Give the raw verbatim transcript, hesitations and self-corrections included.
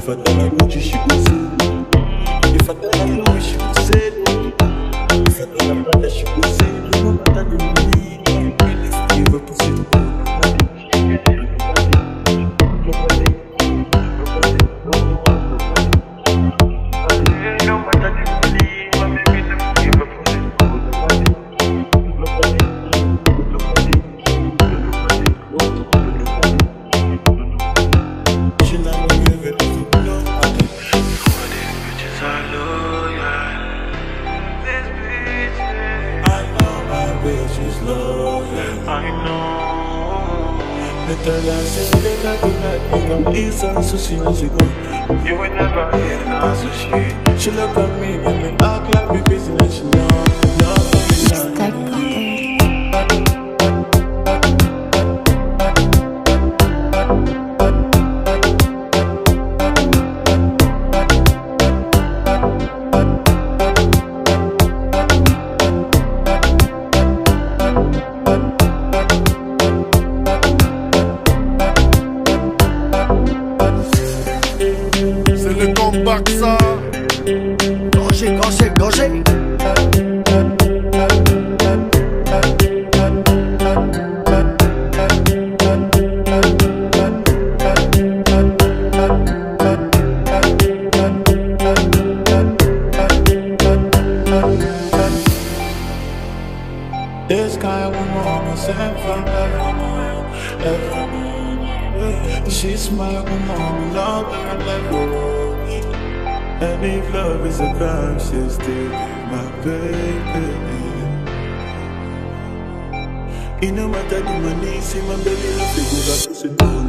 If I tell her Gucci, she go say no. If I tell her Louis, she go say no. If I tell her Prada, she go say no. No matter the money, I'm really give up pussy. I know. The tell her say they not do like me, I'm easy, so she knows it go. You will never hear an answer she. She look at me and me act like we busy and she know, know It's like C'est le comeback ça. Danger, danger, danger. this kind of woman, sent from everyone, everyone. She's my woman, love her level. And if love is a crime, she'll still be my baby. It no matter the money, see my baby, love to go back to the